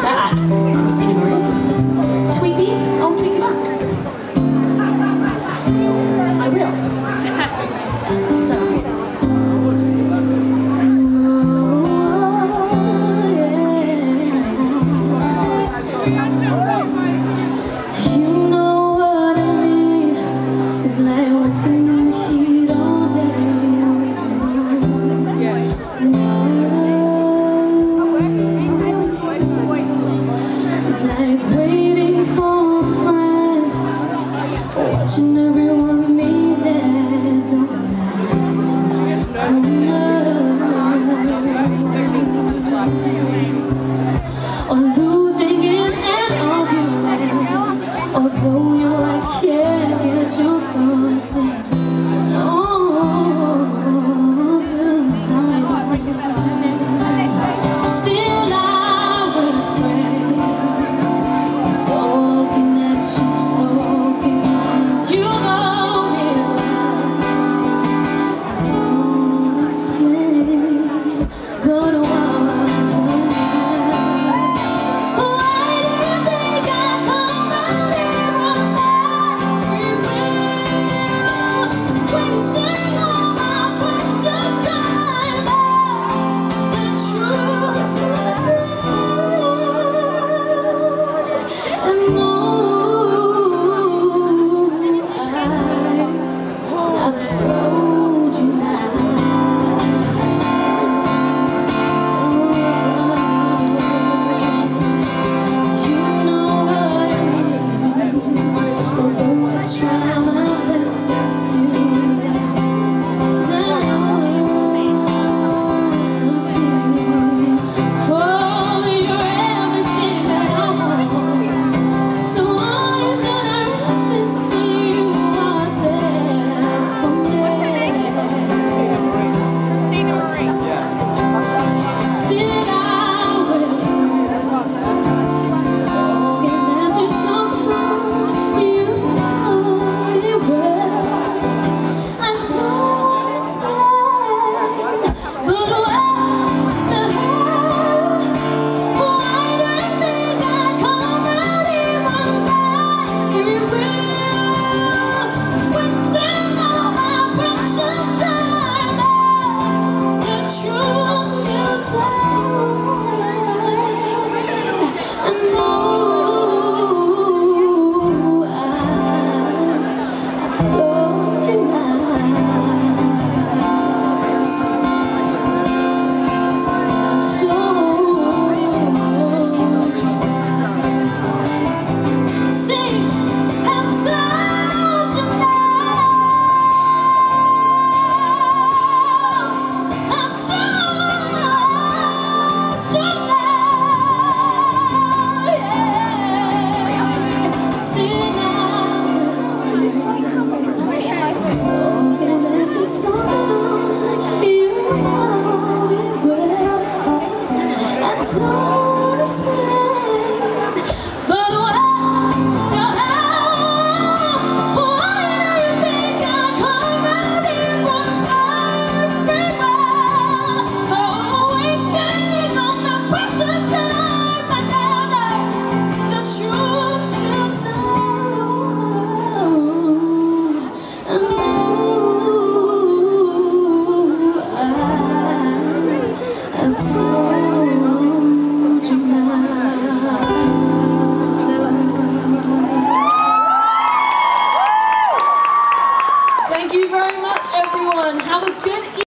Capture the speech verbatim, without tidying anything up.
Twitter at Christina Marie. Tweet me, I'll tweet you back. I will. So. You know what I mean? It's like walking in the sheet all day. It's like waiting for a friend, watching everyone meet theirs online. Or losing in an argument, although you I can't get your thoughts in. Thank you very much, everyone. Have a good evening.